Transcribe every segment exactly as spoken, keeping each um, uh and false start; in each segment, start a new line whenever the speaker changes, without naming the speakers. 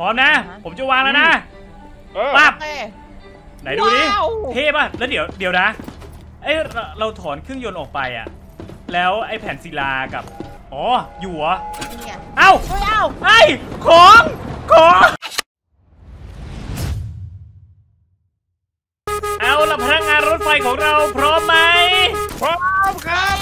พร้อมนะผมจะวางแล้วนะปั๊บไหนดูดิเท่ป่ะแล้วเดี๋ยวเดี๋ยวนะไอเราถอนเครื่องยนต์ออกไปอ่ะแล้วไอแผ่นศิลากับอ๋ออยู่เหรอเอ้าเอ้าไอของของเอาละพนักงานรถไฟของเราพร้อมไหม
พร้อมครับ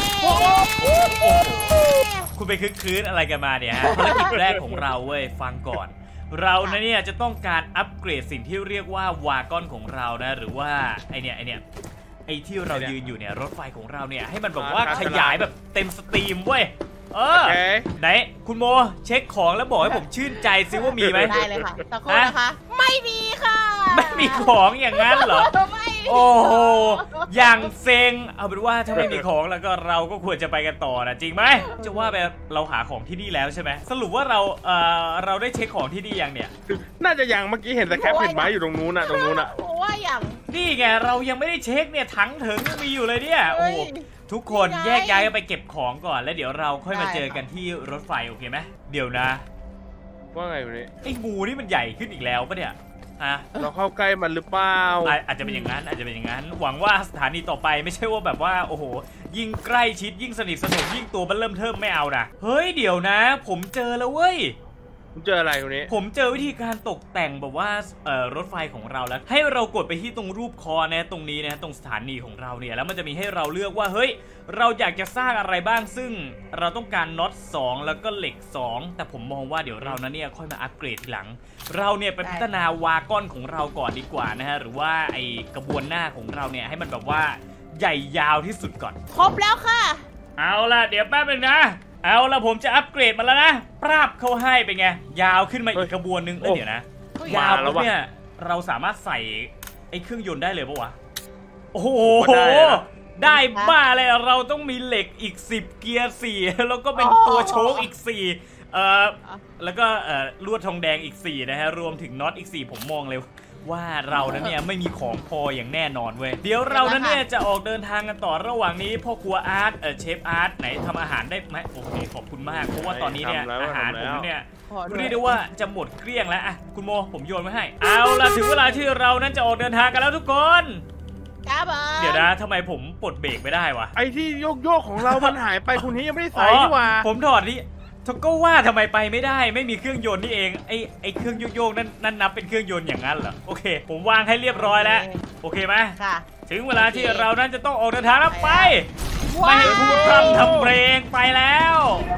คุณไปคึกคืนอะไรกันมาเนี่ยฮะภารกิจแรกของเราเว้ยฟังก่อนเรานะเนี่ยจะต้องการอัปเกรดสิ่งที่เรียกว่าวากอนของเรานะหรือว่าไอเนี่ยไอเนี่ยไอที่เรายืนอยู่เนี่ยรถไฟของเราเนี่ยให้มันแบบว่าขยายแบบเต็มสตรีมเว้ยเออไหนคุณโมเช็คของแล้วบอกให้ผมชื่นใจซิว่ามีไหม
ได้เลยค่ะตะโกนนะคะไม่มีค่ะ
ไม่มีของอย่างนั้นเหรอโอ้โหอย่างเซ็งเอาเป็นว่าถ้าไม่มีของแล้วก็เราก็ควรจะไปกันต่อนะจริงไหมจะว่าไปเราหาของที่นี่แล้วใช่ไหมสรุปว่าเราเออเราได้เช็คของที่นี่ยังเนี่ย
น่าจะยังเมื่อกี้เห็นแต่แคปเห็นไม้อยู่ตรงนู้นน่ะตรงนู้นน่ะ
ว่าอย่าง
นี่ไงเรายังไม่ได้เช็คเนี่ยถังถึงยังมีอยู่เลยเนี่ยโอ้ทุกคนแยกย้ายกันไปเก็บของก่อนแล้วเดี๋ยวเราค่อยมาเจอกันที่รถไฟโอเคไหมเดี๋ยวนะ
ว่าไงวันนี้
ไอ้งูนี่มันใหญ่ขึ้นอีกแล้วปะเนี่ย
อะเราเข้าใกล้มันหรือเปล่า
อาจจะเป็นอย่างนั้นอาจจะเป็นอย่างนั้นหวังว่าสถานีต่อไปไม่ใช่ว่าแบบว่าโอ้โหยิ่งใกล้ชิดยิ่งสนิทสนมยิ่งตัวมันเริ่มเทิมไม่เอานะเฮ้ยเดี๋ยวนะผมเจอแล้วเว้ย
ผมเจออะไรวันนี้
ผมเจอวิธีการตกแต่งแบบว่าเอ่อรถไฟของเราแล้วให้เรากดไปที่ตรงรูปคอนะตรงนี้นะตรงสถานีของเราเนี่ยแล้วมันจะมีให้เราเลือกว่าเฮ้ยเราอยากจะสร้างอะไรบ้างซึ่งเราต้องการน็อตสองแล้วก็เหล็กสองแต่ผมมองว่าเดี๋ยวเรานะเนี่ยค่อยมาอัปเกรดทีหลังเราเนี่ยไปพัฒนาวากอนของเราก่อนดีกว่านะฮะหรือว่าไอกระบวนหน้าของเราเนี่ยให้มันแบบว่าใหญ่ยาวที่สุดก่อน
ครบแล้วค่ะ
เอาล่ะเดี๋ยวแป๊บนึงนะเอาละผมจะอัปเกรดมาแล้วนะปราบเขาให้เป็นไงยาวขึ้นมาอีกกระบวนนึงแล้วเดี๋ยวนะยาวแล้วเนี่ยเราสามารถใส่ไอ้เครื่องยนต์ได้เลยปะวะโอ้โหได้บ้าเลยเราต้องมีเหล็กอีกสิบเกียร์สี่แล้วก็เป็นตัวโชคอีกสี่เอ่อแล้วก็เอ่อลวดทองแดงอีกสี่นะฮะรวมถึงน็อตอีกสี่ผมมองเลยว่าเรานั้นเนี่ยไม่มีของพออย่างแน่นอนเว้ยเดี๋ยวเรานั้นเนี่ยจะออกเดินทางกันต่อระหว่างนี้พ่อครัวอาร์ตเออเชฟอาร์ตไหนทำอาหารได้ไหมโอเคขอบคุณมากเพราะว่าตอนนี้เนี่ยอาหารผมเนี่ยเรียกได้ว่าจะหมดเกลี้ยงแล้วอะคุณโมผมโยนไว้ให้เอาล่ะถึงเวลาที่เรานั้นจะออกเดินทางกันแล้วทุกคนเดี๋ยวนะทำไมผมปลดเบรกไม่ได้วะ
ไอ้ที่โยกโยกของเรามันหายไปคุณนี้ยังไม่ได้ใส่ดีกว่า
ผมถอดนี่ก็ว่าทำไมไปไม่ได้ไม่มีเครื่องยนต์นี่เองไอ้ไอ้เครื่องโยกๆนั่นนั่นนับเป็นเครื่องยนต์อย่างนั้นเหรอโอเคผมวางให้เรียบร้อยแล้วโอเคไหมค่ะถึงเวลาที่เรานั้นจะต้องออกเดินทางแล้วไปไม่ให้พูดพร่ำทำเพลงไปแล้ว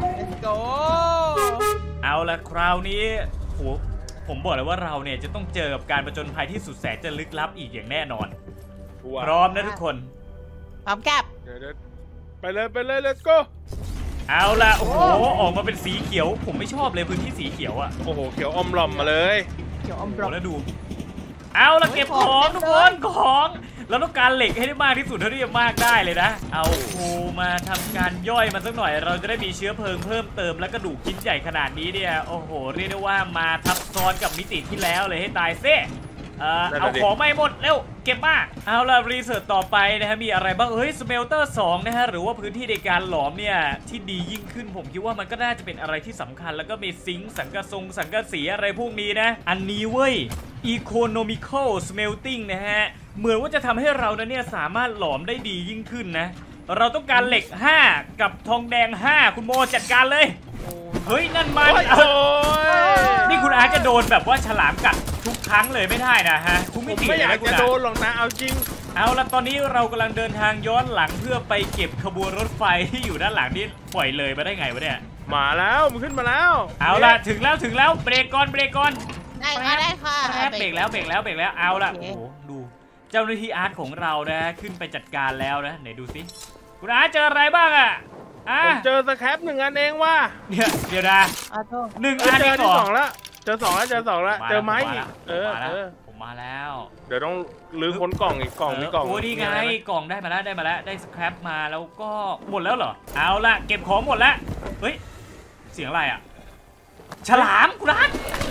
เอาละคราวนี้โหผมบอกเลยว่าเราเนี่ยจะต้องเจอกับการผจญภัยที่สุดแสนจะลึกลับอีกอย่างแน่นอนพร้อมนะทุกคน
พร้อมกับ
ไปเลยไปเลย let's go
เอาละโอ้โหออกมาเป็นสีเขียวผมไม่ชอบเลยพื้นที่สีเขียวอ่ะ
โอ้โหเขียวอมหล่อมมาเลย
เขียวอมหล่อม
แล้วดูเอาละเก็บของทุกคนของเราต้องการเหล็กให้ได้มากที่สุดเท่าที่จะมากได้เลยนะเอาโคมาทำการย่อยมันสักหน่อยเราจะได้มีเชื้อเพลิงเพิ่มเติมและกระดูกชิ้นใหญ่ขนาดนี้เนี่ยโอ้โหเรียกได้ว่ามาทับซ้อนกับมิติที่แล้วเลยให้ตายเซ่เอาของไม่หมดเร็วเก็บมาเอาล่ะรีเสิร์ชต่อไปนะฮะมีอะไรบ้างเฮ้ยสเมลเตอร์สองนะฮะหรือว่าพื้นที่ในการหลอมเนี่ยที่ดียิ่งขึ้นผมคิดว่ามันก็น่าจะเป็นอะไรที่สำคัญแล้วก็มีซิงค์สังกะทรงสังกะสีอะไรพวกนี้นะอันนี้เว้ย economical smelting นะฮะเหมือนว่าจะทำให้เราเนี่ยสามารถหลอมได้ดียิ่งขึ้นนะเราต้องการเหล็กห้ากับทองแดงห้าคุณโมจัดการเลยเฮ้ยนั่นมันนี่คุณอาร์จะโดนแบบว่าฉลามกัดทุกครั้งเลยไม่ได้นะฮะ
คุณไม่ไม่อยากจะโดนหรอกนะเอาจริง
เอาละตอนนี้เรากำลังเดินทางย้อนหลังเพื่อไปเก็บขบวนรถไฟที่อยู่ด้านหลังนี่ปล่อยเลยมาได้ไงวะเนี่ย
มาแล้วมันขึ้นมาแล้ว
เอาละถึงแล้วถึงแล้วเบรกก่อนเบรกก่อน
ได้ค่ะได้ค่ะ
เบรกแล้วเบรกแล้วเบรกแล้วเอาละโอ้โหดูเจ้าหน้าที่อาร์ตของเรานะขึ้นไปจัดการแล้วนะไหนดูสิคุณอาร์ตเจออะไรบ้างอะ
ผมเจอสแครปหนึ่งอันเองว่า
เนี่ยเดี๋ยวนะหนึ่งอัน
เจอที่สองแล้วเจอสองแล้วเจอสองแล้วเจอไม้อีกเออเออ
ผมมาแล้ว
เดี๋ยวต้องลื้อค้นกล่องอีกกล่องมีกล่อง
โอ้ดีไงกล่องได้มาแล้วได้มาแล้วได้สแครปมาแล้วก็หมดแล้วเหรอเอาละเก็บของหมดแล้วเฮ้ยเสียงอะไรอ่ะฉลามกูรัก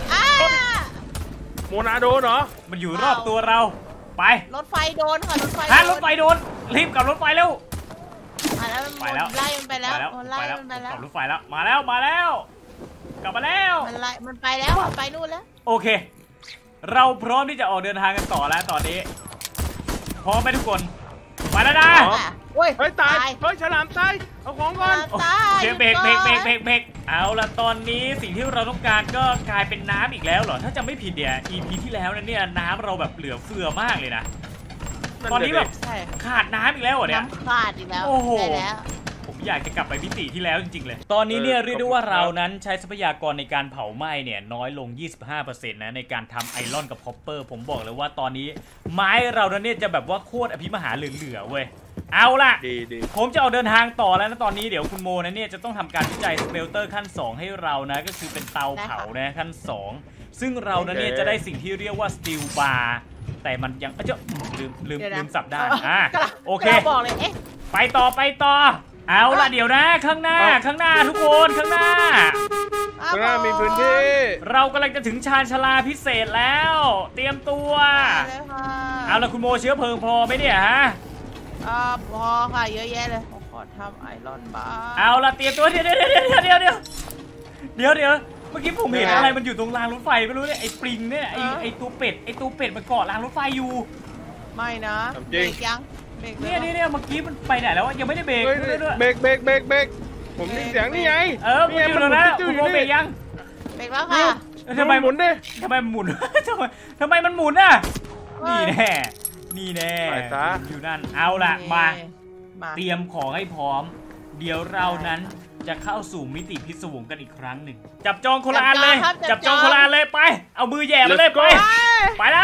โมนาโดนเหรอ
มันอยู่รอบตัวเราไป
รถไฟโดนค่ะรถไฟ
ฮะรถไฟโดนรีบกลับรถไฟเร็ว
ไปแล้วไล่มันไปแล้วไล่มันไปแล้ว
กลับรถไฟแล้วมาแล้วมาแล้วกลับมาแล้ว
มันไรมันไปแล้วอะไปนู่นแล้ว
โอเค เราพร้อมที่จะออกเดินทางกันต่อแล้วตอนนี้พร้อมไหมทุกคนมาแล้วนะ
โอ้ย
เฮ้ยตายเฮ้ยฉลามตายเอาของก่อน
ตาย
เดี๋ยวเบรกเบรกเบรกเบรกเบรกเอาละตอนนี้สิ่งที่เราต้องการก็กลายเป็นน้ำอีกแล้วเหรอถ้าจำไม่ผิดเนี่ย อี พี ที่แล้วนั้นเนี่ยน้ำเราแบบเหลือเฟือมากเลยนะตอนนี้แบบ
ใช่
ขาดน้ำอีกแล้วเหรอเนี่ย
น้ำขาดอีกแล้ว
โอ้โห
ได้แล้ว
ผมอยากจะกลับไปมิติที่แล้วจริงๆเลย ตอนนี้เนี่ยเรียกได้ว่าเรานั้นใช้ทรัพยากรในการเผาไหม้เนี่ยน้อยลง ยี่สิบห้าเปอร์เซ็นต์ นะในการทำไอรอนกับคอปเปอร์ผมบอกเลยว่าตอนนี้ไม้เรานั้นเนี่ยจะแบบว่าโคตรอภิมหาเหลือๆเว้ยเอาล่ะ
ดีดี
ผมจะออกเดินทางต่อแล้วนะตอนนี้เดี๋ยวคุณโมนะเนี่ยจะต้องทำการวิจัยสเปลเตอร์ขั้นสองให้เรานะก็คือเป็นเตาเผานะขั้นสองซึ่งเรานั้นเนี่ยจะได้สิ่งที่เรียกว่าสตีลบาร์แต่มันยังเอ้ยเจ้าลืมลืม
เดี๋ยวนะ
ลืมสับได้อ่ะโอเค
กำลังบอกเลยเอ๊ะ
ไปต่อไปต่อเอาล่ะเดี๋ยวนะข้างหน้าข้างหน้าทุกคนข้างหน้า
ข้างหน้ามีพื้นที่
เรากำลังจะถึงชานชาลาพิเศษแล้ว เตรียมตัว
มาเลยค่ะ
เอาล่ะคุณโมเชื้อเพลิงพอไหมเนี่ยฮะ
อ่าพอค่ะเยอะแยะเลยขอทำไอรอนบาร์
เอาล่ะเตรียมตัวเดี๋ยวเดี๋ยวเดี๋ยวเดี๋ยวเดี๋ยวเดี๋ยวเดี๋ยวเมื่อกี้ผมเห็นอะไรมันอยู่ตรงรางรถไฟไม่รู้เนี่ยไอ้ปริงเนี่ยไอ้ไอ้ตัวเป็ดไอ้ตัวเป็ดมันเกาะรางรถไฟอยู่
ไม่นะเบรกยังเบรก
เนี่ยเนี่ยเนี่ยเมื่อกี้มันไปไหนแล้วยังไม่ได้เบรก
เฮ้ย
ด้วยด้วย
เบรกเบรกเบรกเบรกผมได้เสียงนี่ไง
เออมันอยู่ตรงนั้นคุณโมเบรกยัง
เบรกแล้วค่ะ
ทำไม
หมุนดิ
ทำไมมันหมุน ทำไมทำไมมันหมุนอ่ะ นี่แน่ นี่แน่
ไปซะ
อยู่นั่น เอาล่ะ มา
มา
เตรียมของให้พร้อม เดี๋ยวเรานั้นจะเข้าสู่มิติพิศวงกันอีกครั้งหนึ่ง จับจองคนละอันเลย จับจองคนละอันเลยไป เอามือแย่มาเลยไป ไปแล้ว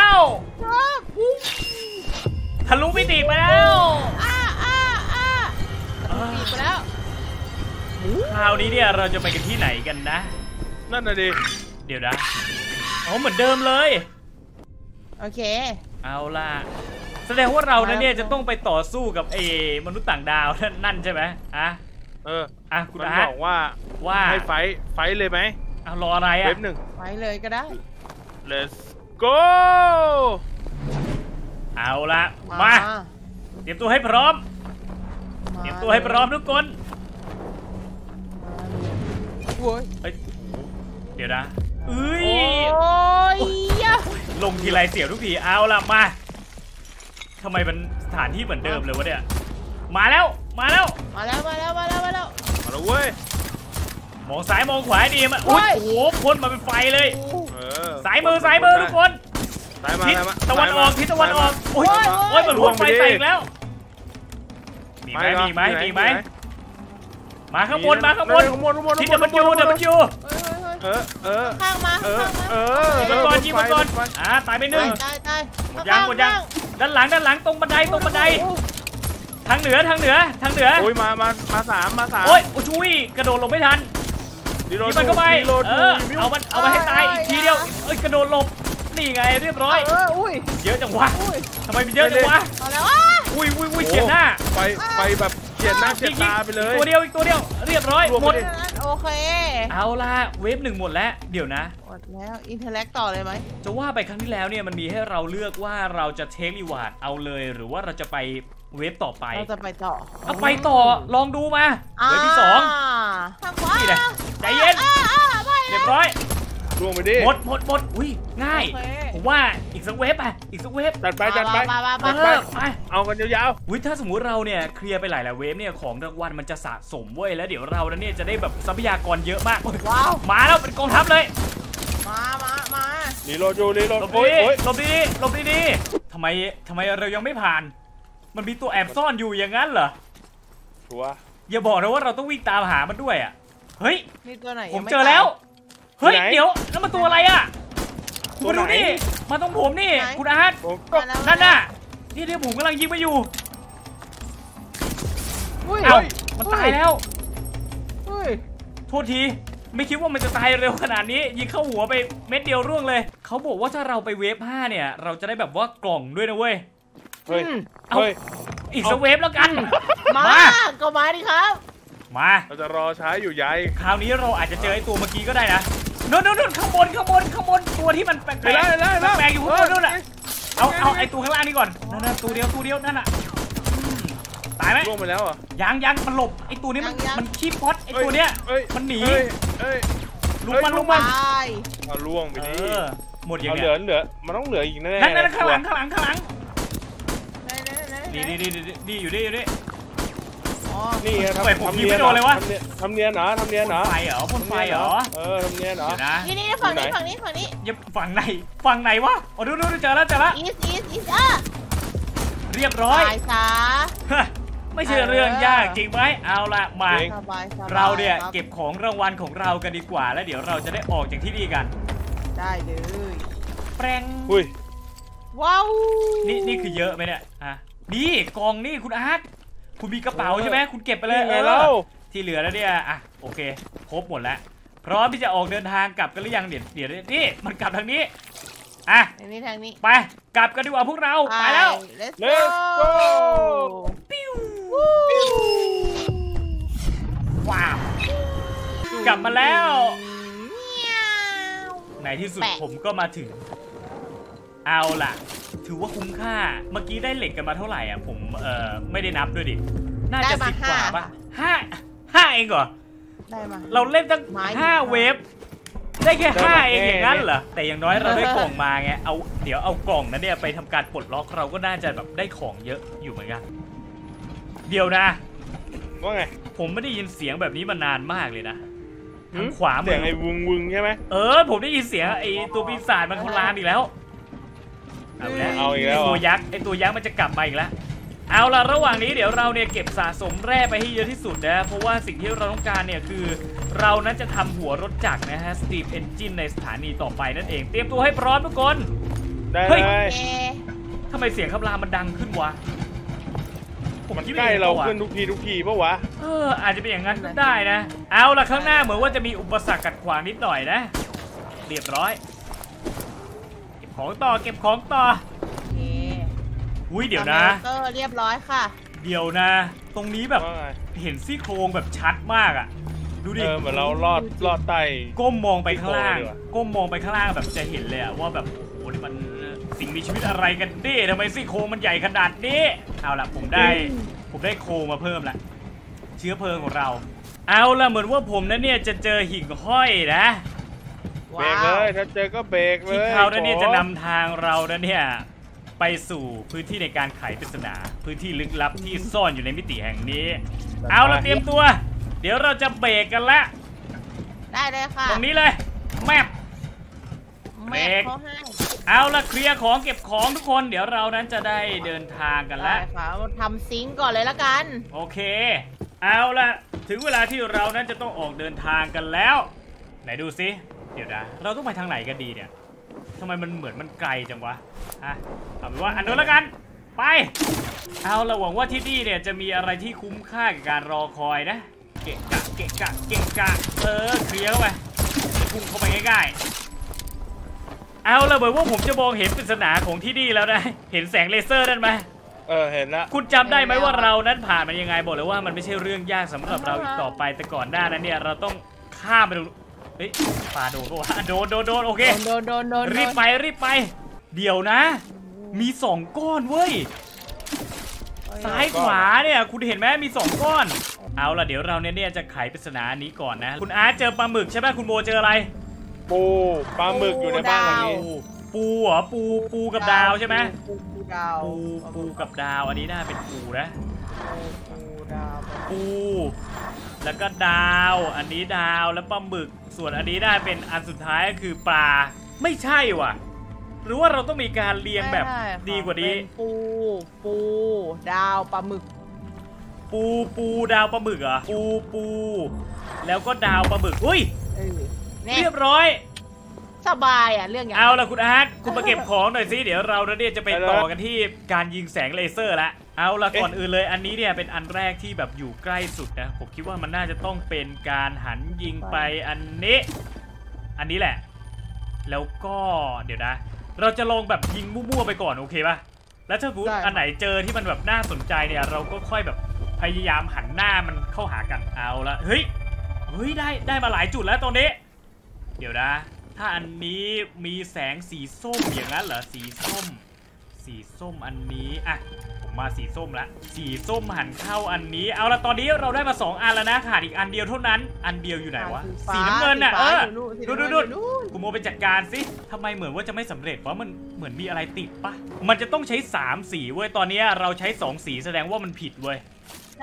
ทะลุมิติไปแล้ว
อ้าอ้าอ้าบีบไปแล้ว
คราวนี้เนี่ยเราจะไปกันที่ไหนกันนะ
นั่นน่ะดิ
เดี๋ยวนะอ๋อเหมือนเดิมเลย
โอเค
เอาล่ะ แสดงว่าเราเนี่ยจะต้องไปต่อสู้กับเอมนุษย์ต่างดาวนั่นใช่ไหมอ่ะ
เออ
อ่ะคุณ
มัน
อาร์ต
บอกว่า
ว่า
ให้ไฟท์ไฟท์เลยไหม
เอารออะไร
เว็
อ่ะ
บหนึ่ง
ไปเลยก็ได้
let's go
เอาล่ะ มา เตรียมตัวให้พร้อม เตรียมตัวให้พร้อมทุกคน
โว้ย
เฮ้ยเดี๋ยวนะเอ้ย
โอ้ยยะ
ลงทีไรเสียวทุกที เอาล่ะ มาทำไมมันสถานที่เหมือนเดิมเลยวะเนี่ย มาแล้ว มาแล้ว
มาแล้วมาแล้วมาแล้วมาแล้ว
มาแล้วเว้ย
มองซ้ายมองขวาให้ดีมาอุ้ย
โอ้ย
โอ้โหพ่นมาเป็นไฟเลย
เออ
สายมือสายมือทุกคน
ซ้ายมา
ทิศ
ซ้ายมา
ตะวันออกทิศตะวันออกโอ้ย
ซ้ายมา
โอ้ยมันพ่นไฟใส่อีกแล้ว มีไหมมีไหมมีไหมมาข้างบนมาข้างบน
ข้างบนข้างบน
ทิศเดบันยูเดบันยู
เฮ้ยเฮ้ย
เออเออ
ข้างมา
เออ
ข้างมา
เออ
ยิงมันก่อนยิงมันก่อนอ่าตายไปหนึ่ง
ตายตาย
หมดยังหมดยังด้านหลังด้านหลังตรงบันไดตรงบันไดทางเหนือทางเหนือทางเหนือ
โอ้ยมามามาสามมาสาม
โอ้ยโอ้ชุยกระโดดหลบไม่ทัน
ดีโร
ยิงมันเข้าไป
ดีโร
เออเอามันเอามันให้ตายอีกทีเดียวเอ้ยกระโดดหลบนี่ไงเรียบร้อย
เอออุ้ย
เยอะจังวะ
อุ้ย
ทำไมมันเยอะจังวะ
เอาแล้วอ่ะ
อุ้ยอุ้ยอุ้ยเฉียดหน้า
ไปไปแบบเฉียดหน้าเฉียดตาไปเลย
อีกตัวเดียวอีกตัวเดียวเรียบร้อย
รวม
หม
ไป
ด
ดิ
โอเค
เอาล่ะเวฟหนึ่งหมดแล้วเดี๋ยวนะ
หมดแล้วอินเทอร์แลกต่อเลยไหม
จะว่าไปครั้งที่แล้วเนี่ยมันมีให้เราเลือกว่าเราจะเทครีวาร์ดเอาเลย หรือว่าเราจะไปเวฟต่อไป
เราจะไปต่อ
เอาไปต่อลองดูมาเวฟที่สอง
ทางขวา
นี่แหละใจเย็น
อ่าอ่าไม่
เรียบร้อย
รวมไปดิ
หมดหมดหมดอุ้ยง่าย
โอเค
ผมว่าอีกสักเวฟอ่ะอีกสักเวฟ
จัดไปจัดไป
มามา
เอ
มา
อ
มา
ไป
เอากันยาว
อุ้ยถ้าสมมุติเราเนี่ยเคลียร์ไปหลายๆเวฟเนี่ยของรางวัลมันจะสะสมเว้ยแล้วเดี๋ยวเราเนี่ยจะได้แบบทรัพยากรเยอะมาก
ว้าว
มาแล้วเป็นกองทัพเลย
มามามา
ๆรีโหลดอยู่รีโหลด
หลบ
โอ้ย
ดี
โอ้ย
หลบดีหลบดีๆทำไมทำไมเรายังไม่ผ่าน มันมีตัวแอบซ่อนอยู่อย่างนั้นเหรอ
ชัวร์
อย่าบอกนะว่าเราต้องวิ่งตามหามันด้วยอ่ะเฮ้ย
มีตัวไหน
ผม
ยังไ
เจอแล้ว เฮ้ย
ไหน
เดี๋ยวนั่นมันตัวอะไรอ่ะคุณ
ตัว
มา
ไหน
ดูนี่มาตรงผมนี่
ไหน
คุณอาร์ต
ผมก็
มาแล้ว
นั่นน่ะนี่เดี๋ยวผมกำลังยิงมาอยู่
อุ้ย
เอ้ามันตายแล้ว
อุ้ย
โทษทีไม่คิดว่ามันจะตายเร็วขนาดนี้ยิงเข้าหัวไปเม็ดเดียวร่วงเลยเขาบอกว่าถ้าเราไปเวฟห้าเนี่ยเราจะได้แบบว่ากล่องด้วยนะเว้ย
เฮ้ย
อืม
เอา
เฮ้ย
อีกสักเวฟแล้วกัน
มา
มา
ก็มาดิครับ
มา
เราจะรอช้าอยู่ใหญ่
คราวนี้เราอาจจะเจอไอ้ตัวเมื่อกี้ก็ได้นะนู่นนู่นนู่นข้างบนข้างบนข้างบนตัวที่มันแปลกๆ
ไปแล้วไปแล้วไปแล้ว
แปลกๆอยู่ข้างบนนู่นน่ะเอาเอาไอ้ตัวข้างล่างนี่ก่อนนั่นน่ะตัวเดียวตัวเดียวนั่นน่ะอืมตายไหม
ล่วงไปแล้วเหรอ่ะ
ยังยังมันหลบไอ้ตัวนี้มันมันขี้ป๊อตไอ้ตัวเนี้ย
เอ้ย
มันหนี
เอ้ยเอ้ย
ลุกมันลุกมัน
เอาล่วงไป
เอ
ดิ
อหมดอย่าง
เอาเห
เนี้
ลือย เหลือมันต้องเหลืออีกแน่ๆ
นั่นนั่นข้างหลังข้างหลังข้างหลัง
ไหนไหนไหน
นี่นี่นี่นี่อยู่นี่อยู่นี่
อ๋อ
นี่ไง
ทำไมผมยิงไม่โดนเลยวะ
ทำเนียนเหรอทำเนียนเหรอ
ไฟเหรอพ่นไฟเหรอ
เออทำเนียนเหรอ
เดี๋ยวนะ
นี่นี่ฝั่งนี้ฝั่งนี้ฝั่งนี้
อย่าฝั่งไหนฝั่งไหนวะอ๋อดูดูดูเจอแล้วเจอแล้ว
อีสอีสอีสอ่ะ
เรียบร้อย
ตายซะ
ไม่ใช่เรื่องยากจริงไหมเอาละมา
สบายสบาย
เราเนี่ย
ครับ
เก็บของรางวัลของเรากันดีกว่า แล้วเดี๋ยวเราจะได้ออกจากที่นี่กัน
ได้เลย
แปรง
อุ้ย
ว้าว
นี่นี่คือเยอะไหมเนี่ยอ่ะนี่กองนี่คุณอาร์ตคุณมีกระเป๋าใช่ไหมคุณเก็บไปเลย
นี่ไง
เอ
เล่า
อที่เหลือแล้วเนี่ยอ่ะโอเคครบหมดแล้วพร้อมที่จะออกเดินทางกลับกันหรือยังเดี๋ยวเดี๋ยวนี่มันกลับทางนี้อ่ะ
ทางนี้ทางนี้
ไปกลับกันดีกว่าพวกเราไปแล้ว
let's
Let's go
ปิ้วว้าวกลับมาแล้วในที่สุดผมก็มาถึงเอาล่ะถือว่าคุ้มค่าเมื่อกี้ได้เหล็กกันมาเท่าไหร่อ่ะผมเอ่อไม่ได้นับด้วยดิน่าจะสิบกว่าปะห้าห้าเองเหรอ
ได้มา
เราเล่นตั้ง
ไม้
ห้าเวฟได้แค่
ได้
ห้า
มา
เอง
แค่
อย่างนั้นเหรอแต่อย่างน้อยเราได้กล่องมาไงเอาเดี๋ยวเอากล่องนั้นเนี่ยไปทำการปลดล็อกเราก็น่าจะแบบได้ของเยอะอยู่เหมือนกันเดี๋ยวนะ
ว่าไง
ผมไม่ได้ยินเสียงแบบนี้มานานมากเลยนะทางขวามื
เสียง
อ
ไอ้วึงวึงใช่ไหม
เออผมได้ยินเสียงไอ้ตัวปีศาจมันคลานอีกแล้วเอาแล้ว
เอาอีกแล้ว
ไอ้ตัวยักษ์ไอ้ตัวยักษ์มันจะกลับมาอีกแล้วเอาล่ะระหว่างนี้เดี๋ยวเราเนี่ยเก็บสะสมแร่ไปให้เยอะที่สุดนะเพราะว่าสิ่งที่เราต้องการเนี่ยคือ เรานั้นจะทำหัวรถจักรนะฮะ Steam Engine ในสถานีต่อไปนั่นเองเตรียมตัวให้พร้อมทุกคน
ได้
เฮ้ย
เลย
เอ
ทำไมเสียงคำรามมันดังขึ้นวะผม
มัน
คิด
ใก
ว่า
ล้
อง
เรา
ปะวะ
ขึ้นทุกทีทุกทีปะวะ
เอออาจจะเป็นอย่างนั้นก็ได้นะ เอาล่ะข้างหน้าเหมือนว่าจะมีอุปสรรคกัดขวางนิดหน่อยนะ เรียบร้อย เก็บของต่อเก็บของต่อ
โอเค
อุ้ยเดี๋ยวนะ
ก็เรียบร้อยค่ะ
เดี๋ยวนะ ตรงนี้แบบ
ว่าไง
เห็นซี่โครงแบบชัดมากอ่ะ ดูดิ
เออเหมือนเราลอดลอดใต้
ก้มมองไปข้างล่าง
ซี่โครงดีกว่า
ก้มมองไปข้างล่างแบบจะเห็นเลยอะว่าแบบโอ้โหนี่มันสิ่งมีชีวิตอะไรกันดิทำไมซี่โครงมันใหญ่ขนาดนี้เอาล่ะผมได้ ผมได้โคมาเพิ่มละเชื้อเพลิงของเรา เอาล่ะเหมือนว่าผมนั้นเนี่ยจะเจอหิ่งห้อยนะ
เบรกเลยถ้าเจอก็เบรกเล
ที่
ย
เขานั้นเนี่ยจะนำทางเรานั้นเนี่ยไปสู่พื้นที่ในการไขปริศนาพื้นที่ลึกลับที่ซ่อนอยู่ในมิติแห่งนี้ เอาล่ะเตรียมตัว เดี๋ยวเราจะเบรกกันละ
ได้เลยค่ะ
ตรงนี้เลยแมป
แม่เขาให้
เอาล่ะเคลียร์ของเก็บของทุกคนเดี๋ยวเรานั้นจะได้เดินทางกัน
ได้
ละ
ค่ะมาทำซิงก์ก่อนเลยละกัน
โอเค เอาล่ะถึงเวลาที่เรานั้นจะต้องออกเดินทางกันแล้ว ไหนดูซิเดี๋ยวนะเราต้องไปทางไหนกันดีเนี่ยทำไมมันเหมือนมันไกลจังวะฮะเอาเป็นว่าอันนู้นละกันไปเอาล่ะหวังว่าที่นี่เนี่ยจะมีอะไรที่คุ้มค่ากับการรอคอยนะเกะกะเกะกะเกะกะเออเคลียร์เข้าไปพุ่งเข้าไปง่ายๆเอาล่ะเหมือนว่าผมจะมองเห็นปริศนาของที่นี่แล้วนะเห็นแสงเลเซอร์นั่นไหม
เออเห็นละ
คุณจำได้ไหมว่าเรานั้นผ่านมันยังไงบอกเลยว่ามันไม่ใช่เรื่องยากสำหรับเราอีกต่อไปแต่ก่อนหน้านั้นเนี่ยเราต้องข้ามไปดูเฮ้ยปลาโดนปะวะโดนโดนโดนโอเค
โดนโดนโดน
รีบไปรีบไป เดี๋ยวนะ มีสองก้อนเว้ยซ้ายขวาเนี่ยคุณเห็นไหมมีสองก้อน เอาล่ะเดี๋ยวเราเนี่ยเนี่ยจะไขปริศนานี้ก่อนนะ คุณอาร์ตเจอปลาหมึกใช่ไหมคุณโบเจออะไร
ปูปลาหมึกอยู่ในบ้านหลังนี้
ปูปูเหรอปูปูกับดาวใช่ไหม
ปูปูดาว
ปูปูกับดาวอันนี้น่าเป็นปูนะ
ปูดาว
ปูแล้วก็ดาว อันนี้ดาวแล้วปลาหมึก ส่วนอันนี้ได้เป็นอันสุดท้ายก็คือปลา ไม่ใช่ว่ะ หรือว่าเราต้องมีการเรียงแบบดีกว่านี้
เป็นปูปูดาวปลาหมึก
ปูปูดาวปลาหมึกเหรอปูปูแล้วก็ดาวปลาหมึกอุ้ย
เออเนี่ย
เรียบร้อย
สบายอ่ะเรื่องอย่าง
เอาล่ะคุณอาร์ตคุณมาเก็บของหน่อยสิเดี๋ยวเราเนี่ยจะไปต่อกันที่การยิงแสงเลเซอร์ละเอาล่ะก่อนอื่นเลยอันนี้เนี่ยเป็นอันแรกที่แบบอยู่ใกล้สุดนะผมคิดว่ามันน่าจะต้องเป็นการหันยิงไปอันนี้อันนี้แหละ แล้วก็เดี๋ยวนะ เราจะลองแบบยิงมั่วๆไปก่อนโอเคป่ะแล้วถ้าสมมติอันไหนเจอที่มันแบบน่าสนใจเนี่ยเราก็ค่อยแบบพยายามหันหน้ามันเข้าหากันเอาละเฮ้ยเฮ้ยได้ได้มาหลายจุดแล้วตรงนี้เดี๋ยวนะถ้าอันนี้มีแสงสีส้มอย่างนั้นเหรอสีส้ม สสีส้มอันนี้อ่ะผมมาสีส้มละสีส้มหันเข้าอันนี้เอาละตอนนี้เราได้มาสองอันแล้วนะขาดอีกอันเดียวเท่านั้นอันเดียวอยู่ไหนวะสีน้ำเงินน่ะเออดูดูดูกูโมไปจัดการสิทำไมเหมือนว่าจะไม่สำเร็จวะมันเหมือนมีอะไรติดปะมันจะต้องใช้สามสีเว้ยตอนนี้เราใช้สองสีแสดงว่ามันผิดเว้ย
ใช่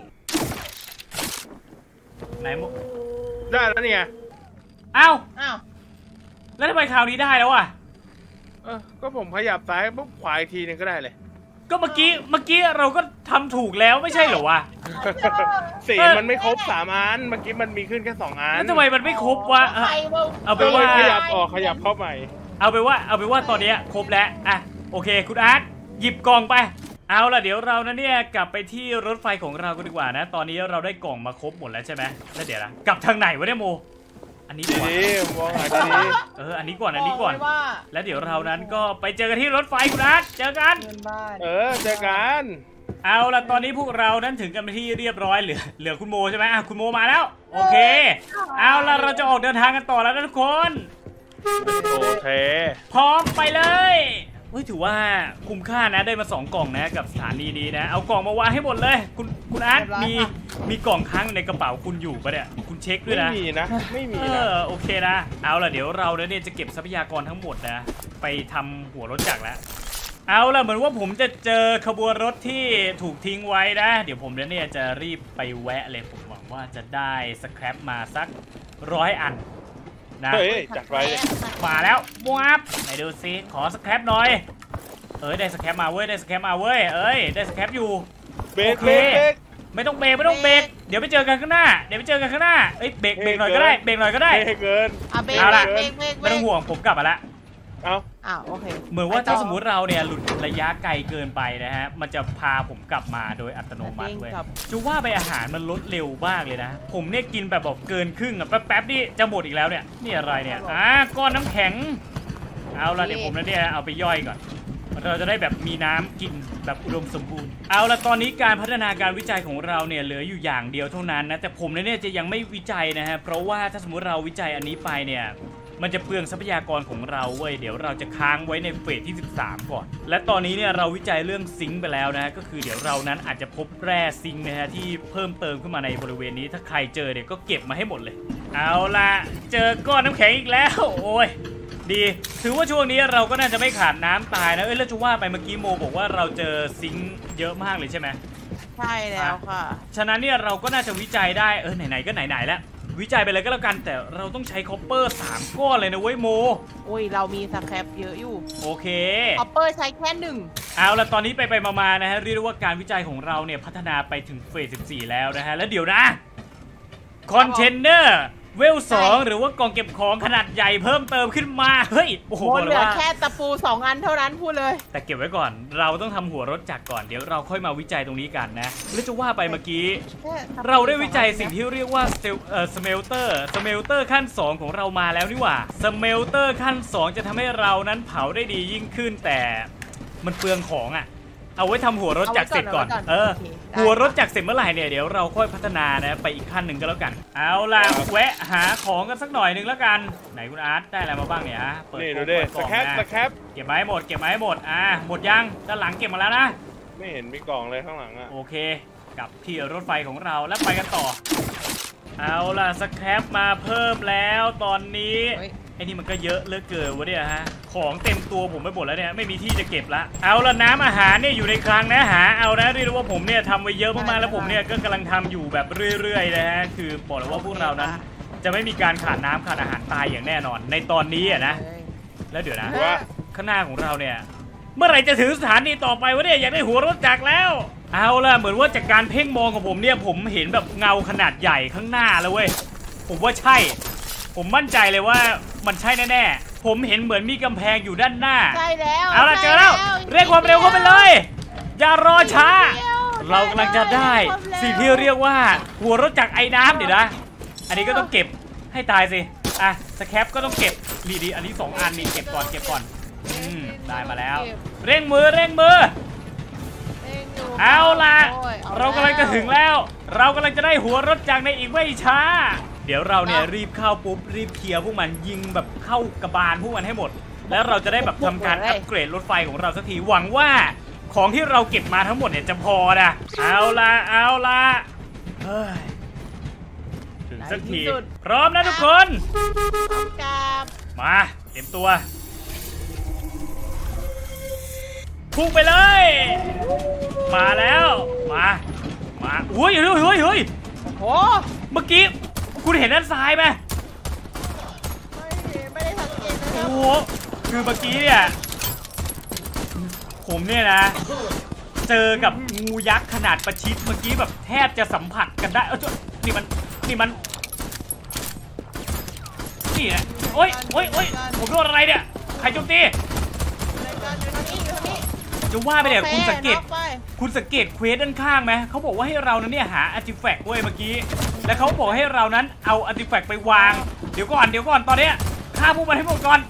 ไหนโม
ได้แล้วเนี่ย
อ้าว
อ้าว
แล้วทำไมคราวนี้ได้แล้วอ่ะ
เออก็ผมขยับซ้ายปุ๊บขวาอีกทีนึงก็ได้เลย
ก็เมื่อกี้เมื่อกี้เราก็ทำถูกแล้วไม่ใช่เหรอวะ
สีมันไม่ครบสามอันเมื่อกี้มันมีขึ้นแค่สองอัน
แล้วทำไมมันไม่ครบวะเออเอาไป
ก็เล
ว่า
ยขยับออกขยับเข้าใหม่
เอาไปว่าเอาไปว่าตอนนี้ครบแล้วอ่ะโอเคคุณอาร์ตหยิบกล่องไปเอาล่ะเดี๋ยวเรานะเนี่ยกลับไปที่รถไฟของเรากันดีกว่านะตอนนี้เราได้กล่องมาครบหมดแล้วใช่ไหมแล้วเดี๋ยวนะกลับทางไหนวะเนี่ยโมอันนี้ดีกว่า
ดีมองหาดี
เอออันนี้ก่อนอันนี้ก่อน
ว่า
แล้วเดี๋ยวเรานั้นก็ไปเจอกันที่รถไฟคุณอาร์ตเจอกัน
เงินบ้าน
เออเจอกัน
เอาล่ะตอนนี้พวกเรานั้นถึงกันไปนที่เรียบร้อยเหลือเหลือคุณโมใช่ไหมอ่ะคุณโมมาแล้วโอเคเอาล่ะเราจะออกเดินทางกันต่อแล้วนะทุกคน
โอเค
พร้อมไปเลยเฮ้ยถือว่าคุ้มค่านะได้มาสองกล่องนะกับสถานีนี้นะเอากล่องมาวางให้หมดเลยคุณคุณอาร์ตมีมีกล่องค้างในกระเป๋าคุณอยู่ปะเนี่ยคุณเช็คด้วย
ไม่
นะ
มีนะไม่มี
เอ
นะ
อโอเคนะเอาล่ะเดี๋ยวเราเนี่ยจะเก็บทรัพยากรทั้งหมดนะไปทำหัวรถจักรแล้วเอาล่ะเหมือนว่าผมจะเจอขบวนรถที่ถูกทิ้งไว้นะเดี๋ยวผมเนี่ยจะรีบไปแวะเลยผมหวังว่าจะได้สแครปมาสักร้อยอันนะ
เฮ้ยจัดไปเลย
มาแล้ววับไหนดูซิขอสแครปหน่อยเอ้ยได้สแครปมาเว้ยได้สแครปมาเว้ยเอ้ยได้สแครปอยู่
เบรก
โอเค
เบรกเบรก
ไม่ต้องเบรกไม่ต้องเบรกเดี๋ยวไปเจอกันข้างหน้าเดี๋ยวไปเจอกันข้างหน้าเอ้ยเบรกเบรกหน่อยก็ได้เบรกหน่อยก็ได้
เบรกเกิน
อ่ะเบรก
เอาล่ะ
เบรกเบรกเบร
ไม่
ก
ต้องห่วงผมกลับมาละ
เอา
อ้าวโอเค
เหมือนว่าถ้าสมมุติเราเนี่ยหลุดระยะไกลเกินไปนะฮะมันจะพาผมกลับมาโดยอัตโนมัติเว้ยจะว่าไปอาหารมันลดเร็วมากเลยนะผมเนี่ยกินแบบบอกเกินครึ่งอ่ะแป๊บๆนี่จะหมดอีกแล้วเนี่ยนี่อะไรเนี่ยอ่าก้อนน้ำแข็งเอาละเดี๋ยวผมเนี่ยเอาไปย่อยก่อนเราจะได้แบบมีน้ำกินแบบอุดมสมบูรณ์เอาละตอนนี้การพัฒนาการวิจัยของเราเนี่ยเหลืออยู่อย่างเดียวเท่านั้นนะแต่ผมเนี่ยจะยังไม่วิจัยนะฮะเพราะว่าถ้าสมมติเราวิจัยอันนี้ไปเนี่ยมันจะเปลืองทรัพยากรของเราเว้ยเดี๋ยวเราจะค้างไว้ในเฟสที่สิบสามก่อนและตอนนี้เนี่ยเราวิจัยเรื่องซิงค์ไปแล้วนะก็คือเดี๋ยวเรานั้นอาจจะพบแร่ซิงค์นะฮะที่เพิ่มเติมขึ้นมาในบริเวณนี้ถ้าใครเจอเนี่ยก็เก็บมาให้หมดเลยเอาละเจอก้อนน้ำแข็งอีกแล้วโอ้ยดีถือว่าช่วงนี้เราก็น่าจะไม่ขาดน้ำตายนะเอ้ยแล้วจะว่าไปเมื่อกี้โมบอกว่าเราเจอซิงค์เยอะมากเลยใช่ไหม
ใช่แล้วค่ะ
ฉะนั้นเนี่ยเราก็น่าจะวิจัยได้เออไหนๆก็ไหนๆแล้ววิจัยไปเลยก็แล้วกันแต่เราต้องใช้คอปเปอร์สามก้อนเลยนะเว้ยโม
อุ้ยเรามีสแครปเยอะอยู่
โอเค
คอปเปอร์ใช้แค่หนึ่ง
เอาละตอนนี้ไปไปมาๆนะฮะเรียกได้ว่าการวิจัยของเราเนี่ยพัฒนาไปถึงเฟสสิบสี่แล้วนะฮะแล้วเดี๋ยวนะคอนเทนเนอร์เวลสองหรือว่ากล่องเก็บของขนาดใหญ่เพิ่มเติมขึ้นมาเฮ้ยโอ้โห
โม
บอก
เห
เล
ลื
ย
อ
ว่า
แค่ตะปูสองอันเท่านั้นพูดเลย
แต่เก็บไว้ก่อนเราต้องทำหัวรถจักรก่อนเดี๋ยวเราค่อยมาวิจัยตรงนี้กันนะแล้วจะว่าไปเมื่อกี้เราได้วิจัยสิ่งที่เรียกว่าสเมลเตอร์สเมลเตอร์ขั้นสองของเรามาแล้วนี่หว่าสเมลเตอร์ขั้นสองจะทำให้เรานั้นเผาได้ดียิ่งขึ้นแต่มันเปลืองของอ่ะเอาไว้ทำหัวรถจักรเสร็จก่อนเออหัวรถจักรเสร็จเมื่อไหร่เนี่ยเดี๋ยวเราค่อยพัฒนานะไปอีกขั้นหนึ่งก็แล้วกันเอาล่ะแวะหาของกันสักหน่อยหนึ่งแล้วกันไหนคุณอาร์ตได้อะไรมาบ้างเนี่ยฮะเปิด
นี่
กล่
ดู
อง
ดิ
เปิดก
ส
ล่อง
แคป
นะ
สแคป
เก็บไม้หมดเก็บไม้หมดอ่ะหมดยังด้านหลังเก็บมาแล้วนะ
ไม่เห็นมีกล่องเลยข้างหลังอ่ะ
โอเคกลับที่รถไฟของเราแล้วไปกันต่อเอาล่ะสแครปมาเพิ่มแล้วตอนนี้ไอ้นี่มันก็เยอะเหลือเกินวะเนี่ยฮะของเต็มตัวผมไปหมดแล้วเนี่ยไม่มีที่จะเก็บละเอาละน้ำอาหารเนี่ยอยู่ในคลังนะหาเอานะเรียกว่าผมเนี่ยทำไว้เยอะมากๆแล้วผมเนี่ยก็กำลังทำอยู่แบบเรื่อยๆนะฮะคือบอกเลยว่าพวกเรานั้นจะไม่มีการขาดน้ำขาดอาหารตายอย่างแน่นอนในตอนนี้อ่ะนะแล้วเดี๋ยวนะข้างหน้าของเราเนี่ยเมื่อไหร่จะถึงสถานีต่อไปวะเนี่ยอยากได้หัวรถจักรแล้วเอาล่ะเหมือนว่าจากการเพ่งมองของผมเนี่ยผมเห็นแบบเงาขนาดใหญ่ข้างหน้าแล้วเว้ยผมว่าใช่ผมมั่นใจเลยว่ามันใช่แน่ๆผมเห็นเหมือนมีกำแพงอยู่ด้านหน้า
ใช่แล้ว
เอาล่ะเจอแล้วเร่งความเร็วเข้าไปเลยอย่ารอช้าเรากำลังจะได้สิ่งที่เรียกว่าหัวรถจักรไอ้น้ำเดี๋ยวนะอันนี้ก็ต้องเก็บให้ตายสิอ่ะสแครปก็ต้องเก็บดีดีอันนี้สองอันนี่เก็บก่อนเก็บก่อนอืมได้มาแล้วเร่งมือเร่งมือเอาล่ะเรากำลังจะถึงแล้วเรากำลังจะได้หัวรถจักรในอีกไม่ช้าเดี๋ยวเราเนี่ยรีบเข้าปุ๊บรีบเคลียร์พวกมันยิงแบบเข้ากระบาลพวกมันให้หมดและเราจะได้แบบทำการอัปเกรดรถไฟของเราสักทีหวังว่าของที่เราเก็บมาทั้งหมดเนี่ยจะพอนะเอาละเอาละเฮ้ยถึงสักทีพร้อมนะทุกคนมาเตรียมตัวพุ่งไปเลยมาแล้วมามาอุ้ยเฮ้ยเฮ้ยเฮ้ยโอ้เมื่อกี้คุณเห็นด้านซ้ายไหม
ไม่ไม่ได้สังเกตนะครั
โอ้
บ
โหคือเมื่อกี้เนี่ยผมเนี่ยนะเจอกับงูยักษ์ขนาดประชิดเมื่อกี้แบบแทบจะสัมผัสกันได้เออนี่มันนี่มันนี่นะโอ้ยโอ้ยโอ้ยผมโดนอะไรเนี่ยใครโจมตีจะว่าไปเนี่ยคุณสังเกตคุณสังเกตเควสด้านข้างไหมเขาบอกว่าให้เรานั้นเนี่ยหาอาร์ติแฟกต์เว้ยเมื่อกี้แล้วเขาบอกให้เรานั้นเอาอาร์ติแฟกต์ไปวางเดี๋ยวก่อนเดี๋ยวก่อนตอนนี้ฆ่าพวกมันให้หมดก่อน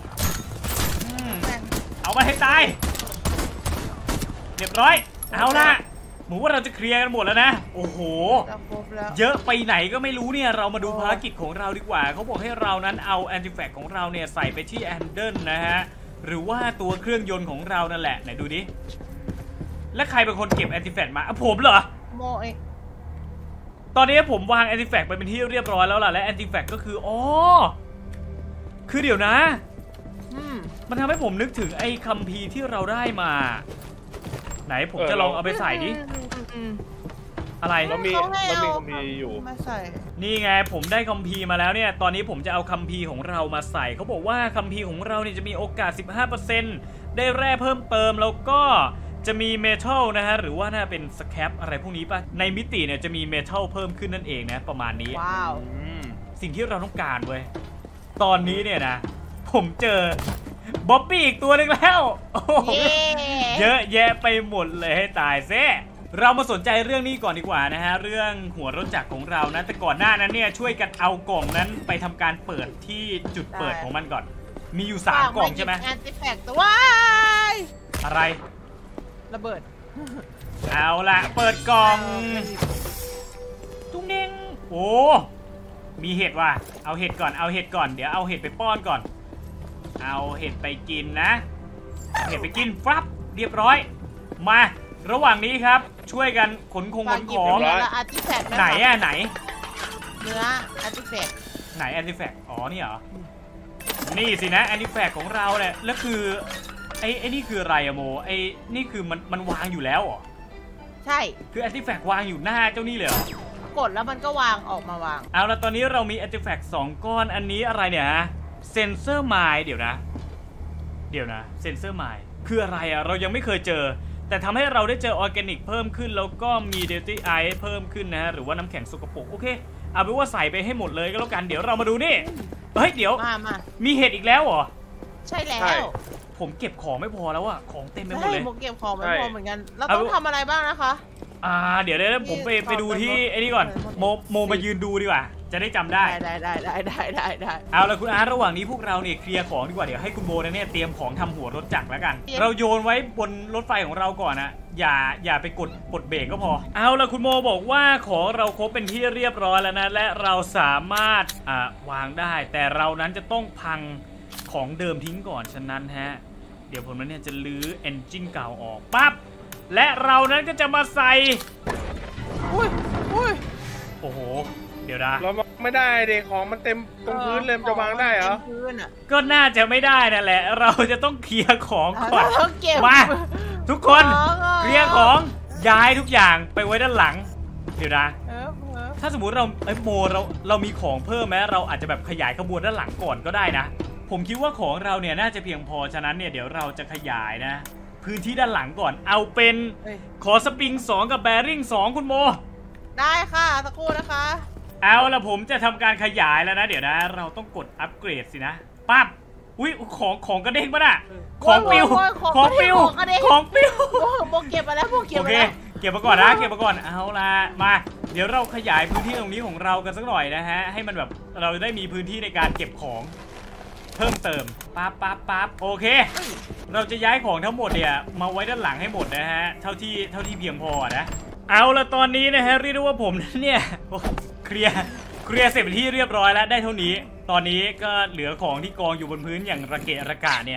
เอามันให้ตายเรียบร้อยเอาล่ะหมูว่าเราจะเคลียร์กันหมดแล้วนะโอ้โหเยอะไปไหนก็ไม่รู้เนี่ยเรามาดูภารกิจของเราดีกว่าเขาบอกให้เรานั้นเอาอาร์ติแฟกต์ของเราเนี่ยใส่ไปที่แอนเดิลนะฮะหรือว่าตัวเครื่องยนต์ของเรานั่นแหละไหนดูดิและใครเป็นคนเก็บแอนติแฟกต์มาผมเหรอ
โมเอ
ตอนนี้ผมวางแอนติแฟกต์ไปเป็นที่เรียบร้อยแล้วล่ะและแอนติแฟกต์ก็คืออ๋อคือเดี๋ยวนะมันทำให้ผมนึกถึงไอ้คัมภีร์ที่เราได้มาไหนผมจะลองเอาไปใส่ดิอะไร
เรามีเรามีคัมภีร์อยู่
มาใส่
นี่ไงผมได้คัมภีร์มาแล้วเนี่ยตอนนี้ผมจะเอาคัมภีร์ของเรามาใส่เขาบอกว่าคัมภีร์ของเราเนี่ยจะมีโอกาส สิบห้าเปอร์เซ็นต์ ได้แร่เพิ่มเติมแล้วก็จะมีเมทัลนะฮะหรือว่าน่าเป็นสแครปอะไรพวกนี้ป่ะในมิติเนี่ยจะมีเมทัลเพิ่มขึ้นนั่นเองนะประมาณนี้
ว้าว
สิ่งที่เราต้องการเว้ยตอนนี้เนี่ยนะผมเจอบ๊อบบี้อีกตัวหนึ่งแล้วเยอะแยะไปหมดเลยให้ตายเซ่เรามาสนใจเรื่องนี้ก่อนดีกว่านะฮะเรื่องหัวรถจักรของเรานะแต่ก่อนหน้านั้นเนี่ยช่วยกันเอากล่องนั้นไปทำการเปิดที่จุดเปิดของมันก่อนมีอยู่สามกล่องใช่ไหม
แอนติแฟกต์ตัว
อะไร
ระเบิด
เอาละเปิดกล่องตุ้งเด้งโอ้มีเห็ดว่ะเอาเห็ดก่อนเอาเห็ดก่อนเดี๋ยวเอาเห็ดไปป้อนก่อนเอาเห็ดไปกินนะเห็ดไปกินฟับเรียบร้อยมาระหว่างนี้ครับช่วยกันขนคงขนของไหนอะไหน
เนื้ออาร์ติแฟกต์
ไหนอาร์ติแฟกต์อ๋อนี่เหรอนี่สินะอาร์ติแฟกต์ของเราเนี่ยแล้วคือไอ้ไอ้นี่คืออะไรอะโมไอ้นี่คือมันมันวางอยู่แล้วเหรอ
ใช่
คืออาร์ติแฟกต์วางอยู่หน้าเจ้านี่เลยเหร
อกดแล้วมันก็วางออกมาวาง
เอาละตอนนี้เรามีอาร์ติแฟกต์สองก้อนอันนี้อะไรเนี่ยฮะเซนเซอร์ไมล์เดี๋ยวนะเดี๋ยวนะเซนเซอร์ไมล์คืออะไรอะเรายังไม่เคยเจอแต่ทำให้เราได้เจอออร์แกนิกเพิ่มขึ้นแล้วก็มีเดลตี้ไอซ์เพิ่มขึ้นนะฮะหรือว่าน้ำแข็งสกปรกโอเคเอาเป็นว่าใส่ไปให้หมดเลยก็แล้วกันเดี๋ยวเรามาดูนี่เฮ้ยเดี๋ยว
มามา
มีเห็ดอีกแล้วเหรอ
ใช่แล้ว
ผมเก็บของไม่พอแล้วอะของเต็มไปหมดเลย
ผมเก็บของไม่พอเหมือนกันเราต้องทำอะไรบ้างนะคะ
อ่าเดี๋ยวเดี๋ยวผมไปไปดูที่ไอ้นี่ก่อนโมโมมายืนดูดีกว่าจะได้จำได้
ได้ได้ได้ได้ได้ได้
เอาละคุณอาร์ระหว่างนี้พวกเราเนี่ยเคลียร์ของดีกว่าเดี๋ยวให้คุณโบเนี่ยเตรียมของทำหัวรถจักรแล้วกันเราโยนไว้บนรถไฟของเราก่อนนะอย่าอย่าไปกดกดเบรกก็พอเอาละคุณโมบอกว่าของเราครบเป็นที่เรียบร้อยแล้วนะและเราสามารถอ่าวางได้แต่เรานั้นจะต้องพังของเดิมทิ้งก่อนฉะนั้นฮะเดี๋ยวผมนั้นเนี่ยจะลื้อเอนจินเก่าออกปั๊บและเรานั้นก็จะมาใส่
อุ้ยอุ้ย
โอ้โหเดี๋ยวนะ
เราไม่ได้เด็กของมันเต็มตรงพื้นเลยจะวางได้เหรอ
ก็น่าจะไม่ได้นั่นแหละเราจะต้องเคลียร์ของก่อนมาทุกคนเคลียร์ของย้ายทุกอย่างไปไว้ด้านหลังเดี๋ยวนะถ้าสมมุติเราไอ้โมเราเรามีของเพิ่มไหมเราอาจจะแบบขยายขบวนด้านหลังก่อนก็ได้นะผมคิดว่าของเราเนี่ยน่าจะเพียงพอฉะนั้นเนี่ยเดี๋ยวเราจะขยายนะพื้นที่ด้านหลังก่อนเอาเป็นขอสปริงสองกับแบริ่งสองคุณโม
ได้ค่ะสักครู่นะคะ
เอาละผมจะทำการขยายแล้วนะเดี๋ยวนะเราต้องกดอัปเกรดสินะปั๊บอุ้ยของของกระเด้งป่ะน่ะของปิวของปิวของปิว
โบเก็บมาแล้วโบเก็บมา
แล้วเก็บมาก่อนนะเก็บมาก่อนเอาละมาเดี๋ยวเราขยายพื้นที่ตรงนี้ของเรากันสักหน่อยนะฮะให้มันแบบเราได้มีพื้นที่ในการเก็บของเพิ่มเติมปั๊บปั๊บปั๊บโอเคเราจะย้ายของทั้งหมดเนี่ยมาไว้ด้านหลังให้หมดนะฮะเท่าที่เท่าที่เพียงพอนะเอาละตอนนี้นะฮะเรียกได้ว่าผมเนี่ยเคลียร์เคลียร์เสร็จเป็นที่เรียบร้อยแล้วได้เท่านี้ตอนนี้ก็เหลือของที่กองอยู่บนพื้นอย่างระเกะระกะเนี่ย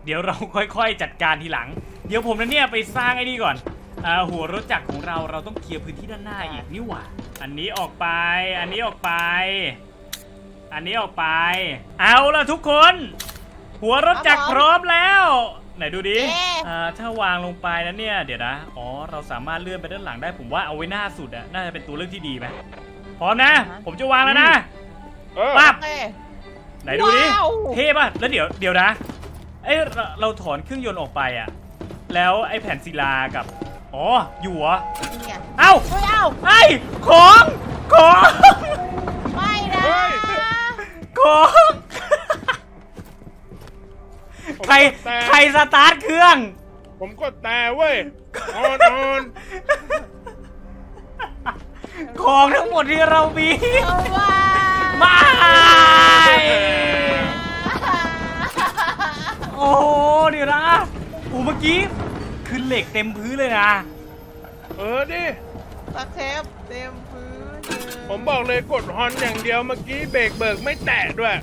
เดี๋ยวเราค่อยๆจัดการทีหลังเดี๋ยวผมนั้นเนี่ยไปสร้างไอ้นี่ก่อนอ่าหัวรถจักรของเราเราต้องเคลียร์พื้นที่ด้านหน้าอีกนี่หว่าอันนี้ออกไปอันนี้ออกไปอันนี้ออกไปเอาล่ะทุกคนหัวรถจักรพร้อมแล้วไหนดูดิอ่าถ้าวางลงไปแล้วเนี่ยเดี๋ยวนะอ๋อเราสามารถเลื่อนไปด้านหลังได้ผมว่าเอาไว้หน้าสุดอะน่าจะเป็นตัวเลือกที่ดีไหมพร้อมนะผมจะวางแล้วนะ
เออ
ปั๊บ
โอเค
ไหนดูดิ
ว้าว
เท่ป่ะแล้วเดี๋ยวเดี๋ยวนะไอยเราเราถอนเครื่องยนต์ออกไปอะแล้วไอแผ่นศิลากับอ๋ออยู่เหรอ
นี่ไง
เอ้า
เฮ้ยเอ้า
ไอของของ
ไม่นะ
เฮ้ย
ของใคร
แต่
ใครสตาร์ทเครื่อง
ผมกดแต่เว้ยออนออน
ของทั้งหมดที่เรามี
เอาว่า
ไม่ โอ้โหเดี๋ยวนะโอ้เมื่อกี้คือเหล็กเต็มพื้นเลยนะ
เออดิ
ตะเทปเต็มพื้นเลย
ผมบอกเลยกดฮอนอย่างเดียวเมื่อกี้เบรกเบิกไม่แตะด้วย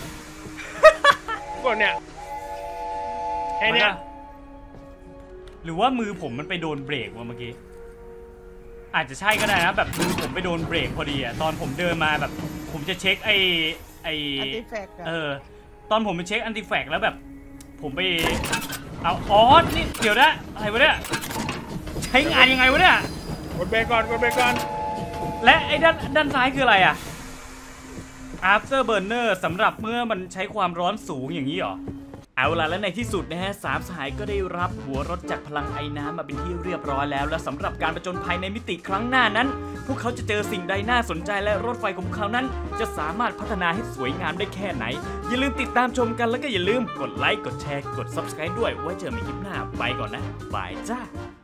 กดเนี่ยแค่เนี้ย
หรือว่ามือผมมันไปโดนเบรกวะเมื่อกี้อาจจะใช่ก็ได้นะแบบมือผมไปโดนเบรกพอดีอะตอนผมเดินมาแบบผมจะเช็คไอไอ
อันติแฟกต์อะ
เออตอนผมไปเช็คอันติแฟกแล้วแบบ ผมไปเอาอ๋อนี่เดี๋ยวนะอะไรวะเนี่ยใช้งานยังไงวะเนี่ย
กดเบรกก่อนกดเบรกก่อน
และไอ้ด้านด้านซ้ายคืออะไรอะ after burner สำหรับเมื่อมันใช้ความร้อนสูงอย่างนี้เหรอเอาล่ะและในที่สุดนะฮะสามสหายก็ได้รับหัวรถจากพลังไอ้น้ำมาเป็นที่เรียบร้อยแล้วและสำหรับการประจนภัยในมิติครั้งหน้านั้น พวกเขาจะเจอสิ่งใดน่าสนใจและรถไฟของเขานั้น จะสามารถพัฒนาให้สวยงามได้แค่ไหนอย่าลืมติดตามชมกันแล้วก็อย่าลืมกดไลค์กดแชร์กด ซับสไครบ์ ด้วยไว้เจอกันใหม่คลิปหน้าไปก่อนนะบายจ้า